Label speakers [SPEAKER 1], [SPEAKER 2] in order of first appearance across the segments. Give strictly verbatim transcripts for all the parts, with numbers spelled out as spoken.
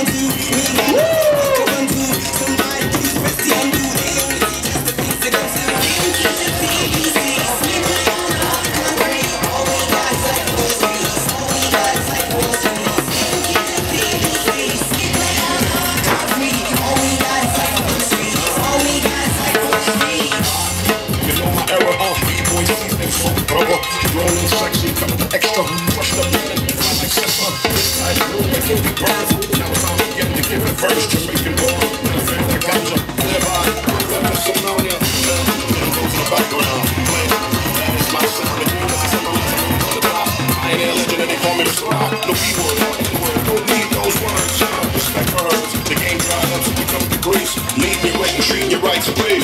[SPEAKER 1] Rolling sexy, cut the extra, crushed up in it, fly like Cessna. I know that can be burned. Now it's time to get to give it first. Jamaican born, with a fan like ganja. Live on, live in Somalia. Little go to the background, play. That is my sound, the green is the on the top. I ain't a legend and they call me the star. No B-word, don't need those words. Respect for hers, the game dried up, so we come to Greece. Leave me waiting, treat your rights of peace.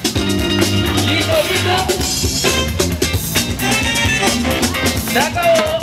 [SPEAKER 2] ¡Se acabó!